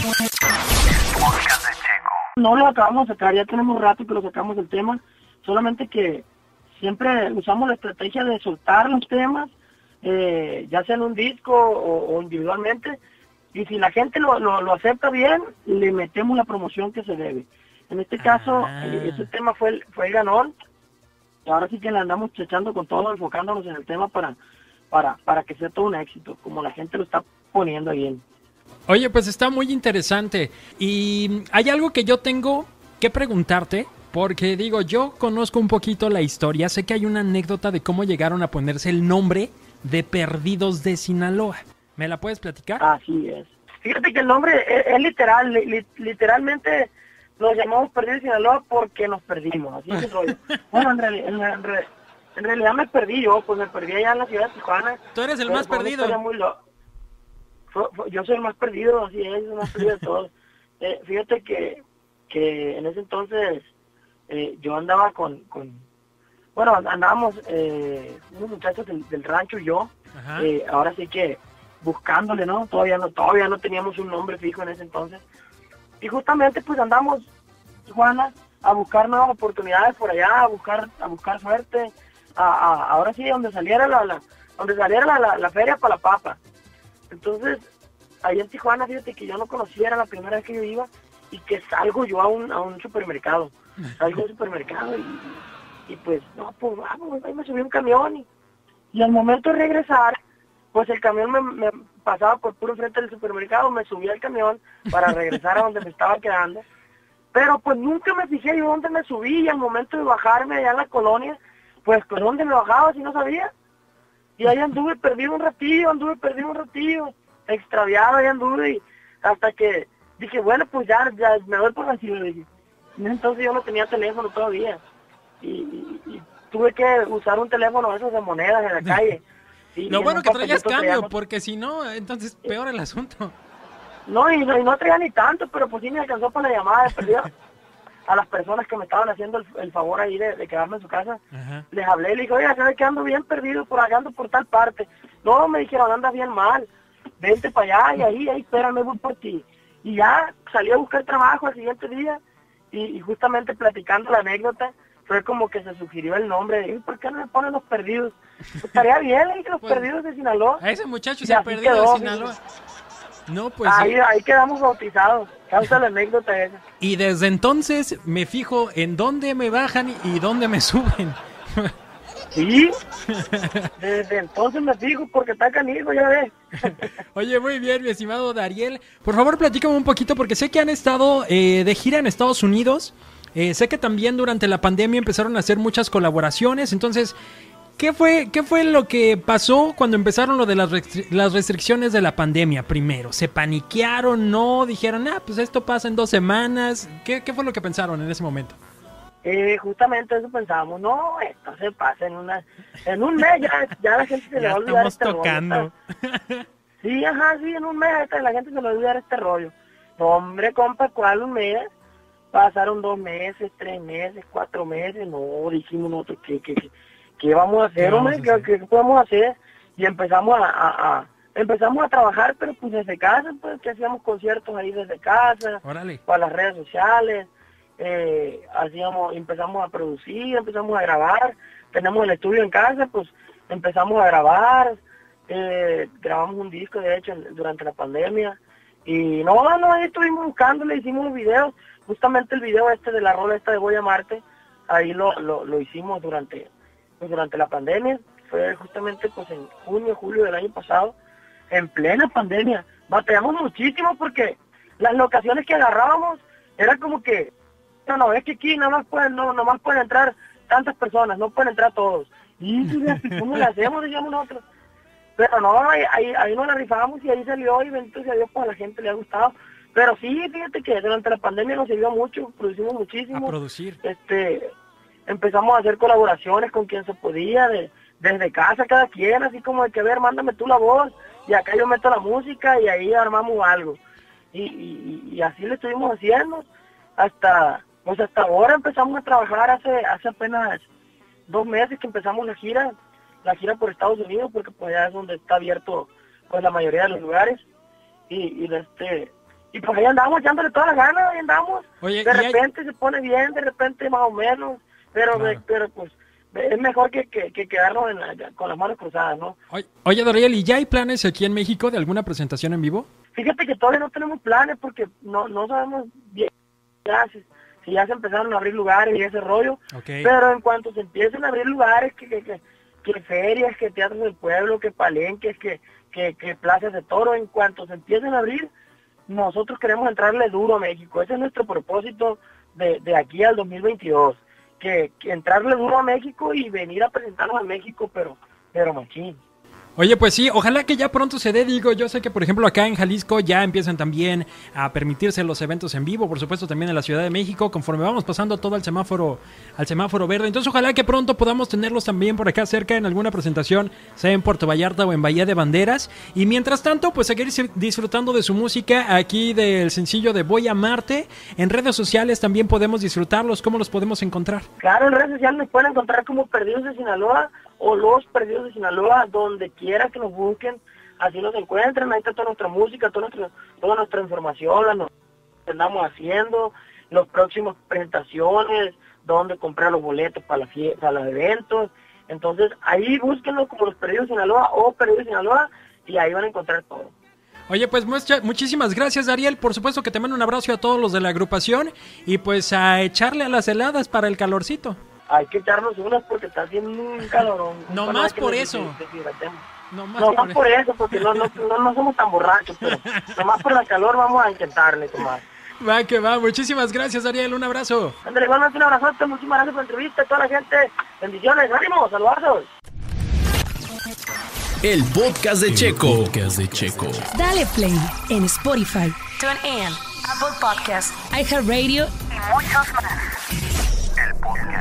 No lo acabamos de sacar, ya tenemos rato que lo sacamos del tema, solamente que siempre usamos la estrategia de soltar los temas, ya sea en un disco o individualmente, y si la gente lo acepta bien, le metemos la promoción que se debe. En este caso, ese tema fue el ganón, y ahora sí que le andamos echando con todo, enfocándonos en el tema para que sea todo un éxito, como la gente lo está poniendo ahí en... Oye, pues está muy interesante. Y hay algo que yo tengo que preguntarte, porque digo, yo conozco un poquito la historia, sé que hay una anécdota de cómo llegaron a ponerse el nombre de Perdidos de Sinaloa. ¿Me la puedes platicar? Así es. Fíjate que el nombre es literal, literalmente nos llamamos Perdidos de Sinaloa porque nos perdimos, así es el rollo. Bueno, en realidad me perdí yo, pues me perdí allá en la ciudad de Tijuana. Tú eres el más perdido. Yo soy el más perdido, así es, el más perdido de todos. Fíjate que en ese entonces yo andaba andábamos unos muchachos del rancho y yo, ahora sí que buscándole, ¿no? Todavía no teníamos un nombre fijo en ese entonces. Y justamente pues andamos, Tijuana, a buscar nuevas oportunidades por allá, a buscar suerte, ahora sí donde saliera la feria para la papa. Entonces, ahí en Tijuana, fíjate que yo no conocía, era la primera vez que yo iba, y que salgo yo a un supermercado. Salgo a un supermercado y pues, no, pues vamos, ahí me subí a un camión y al momento de regresar, pues el camión me pasaba por puro frente del supermercado, me subí al camión para regresar a donde me estaba quedando, pero pues nunca me fijé yo dónde me subí, y al momento de bajarme allá en la colonia, pues con dónde me bajaba si no sabía. Y ahí anduve perdido un ratillo, extraviado, ahí anduve, y hasta que dije, bueno, pues ya me doy por vencido, dije. Entonces yo no tenía teléfono todavía, y tuve que usar un teléfono de esos de monedas en la calle. Lo bueno que traías cambio, porque si no, entonces peor el asunto. No, y no traía ni tanto, pero pues sí me alcanzó para la llamada de perdido. A las personas que me estaban haciendo el favor ahí de quedarme en su casa, les hablé y les dije, oiga, ¿sabes qué? Ando bien perdido, por acá ando por tal parte. No, me dijeron, andas bien mal, vente para allá, y ahí, espérame, voy por ti. Y ya salí a buscar trabajo al siguiente día, y justamente platicando la anécdota, fue como que se sugirió el nombre, de, ¿por qué no le ponen Los Perdidos? Pues estaría bien, le dije, Los Perdidos de Sinaloa. A ese muchacho se ha perdido de Sinaloa. No, pues ahí quedamos bautizados, causa la anécdota esa. Y desde entonces me fijo en dónde me bajan y dónde me suben. Sí, desde entonces me fijo porque está canijo, ya ves. Oye, muy bien, mi estimado Dariel. Por favor, platícame un poquito, porque sé que han estado de gira en Estados Unidos. Sé que también durante la pandemia empezaron a hacer muchas colaboraciones. Entonces, ¿qué fue lo que pasó cuando empezaron lo de las restricciones de la pandemia primero? ¿Se paniquearon? ¿No? ¿Dijeron, pues esto pasa en 2 semanas? ¿Qué fue lo que pensaron en ese momento? Justamente eso pensábamos, no, esto se pasa en un mes, ya la gente se le va a olvidar este rollo. Sí, en un mes la gente se le va a olvidar este rollo. No, hombre, compa, ¿cuál un mes? Pasaron 2 meses, 3 meses, 4 meses, no, dijimos nosotros, ¿qué vamos a hacer, hombre? ¿Qué podemos hacer? Y empezamos a trabajar, pero pues desde casa, pues que hacíamos conciertos ahí desde casa, para las redes sociales, empezamos a producir, empezamos a grabar, tenemos el estudio en casa, pues empezamos a grabar, grabamos un disco de hecho durante la pandemia, y ahí estuvimos buscándole, hicimos videos, justamente el video de la rola esta de Voy a Amarte, ahí lo hicimos durante la pandemia, fue justamente pues en junio, julio del año pasado, en plena pandemia. Batallamos muchísimo porque las locaciones que agarrábamos era como que, no, es que aquí nomás pueden entrar tantas personas, no pueden entrar todos. Y ¿cómo le hacemos? Decíamos nosotros. Pero no, ahí nos la rifamos y ahí salió, y bendito sea Dios, pues a la gente le ha gustado. Pero sí, fíjate que durante la pandemia nos sirvió mucho, producimos muchísimo. A producir. Empezamos a hacer colaboraciones con quien se podía, desde casa cada quien, así como de que, ver, mándame tú la voz, y acá yo meto la música, y ahí armamos algo. Y así lo estuvimos haciendo, hasta ahora empezamos a trabajar hace apenas 2 meses que empezamos la gira por Estados Unidos, porque pues allá es donde está abierto pues la mayoría de los lugares, y Y pues ahí andamos echándole toda la gana, ahí andamos. Oye, de repente se pone bien, de repente más o menos, pero pues es mejor que quedarnos con las manos cruzadas, ¿no? Oye, Doriel, ¿y ya hay planes aquí en México de alguna presentación en vivo? Fíjate que todavía no tenemos planes porque no sabemos bien si ya se empezaron a abrir lugares y ese rollo, pero en cuanto se empiecen a abrir lugares, que ferias, que teatros del pueblo, que palenques, que plazas de toro, en cuanto se empiecen a abrir, nosotros queremos entrarle duro a México. Ese es nuestro propósito de aquí al 2022, que entrarle duro a México y venir a presentarnos a México, pero machín. Oye, pues sí, ojalá que ya pronto se dé, digo, yo sé que por ejemplo acá en Jalisco ya empiezan también a permitirse los eventos en vivo, por supuesto también en la Ciudad de México, conforme vamos pasando todo al semáforo verde, entonces ojalá que pronto podamos tenerlos también por acá cerca en alguna presentación, sea en Puerto Vallarta o en Bahía de Banderas, y mientras tanto, pues seguir disfrutando de su música aquí del sencillo de Voy a Amarte. En redes sociales también podemos disfrutarlos. ¿Cómo los podemos encontrar? Claro, en redes sociales nos pueden encontrar como Perdidos de Sinaloa o Los Perdidos de Sinaloa, donde quiera que nos busquen, así nos encuentran. Ahí está toda nuestra música, toda nuestra información, lo que andamos haciendo, las próximas presentaciones, dónde comprar los boletos para los eventos. Entonces ahí búsquenlo como Los Perdidos de Sinaloa o Perdidos de Sinaloa y ahí van a encontrar todo. Oye, pues muchísimas gracias, Dariel. Por supuesto que te mando un abrazo a todos los de la agrupación y pues a echarle a las heladas para el calorcito. Hay que echarnos unas porque está haciendo un calorón. No más por eso. No más por eso, porque no somos tan borrachos, pero nomás por el calor vamos a intentarle tomar. Va que va, muchísimas gracias, Dariel, un abrazo. Ándale, igualmente un abrazote, muchísimas gracias por la entrevista, a toda la gente, bendiciones, ánimo, saludos. El podcast de Checo. Dale play en Spotify, TuneIn, Apple Podcasts, iHeartRadio y muchos más. El podcast.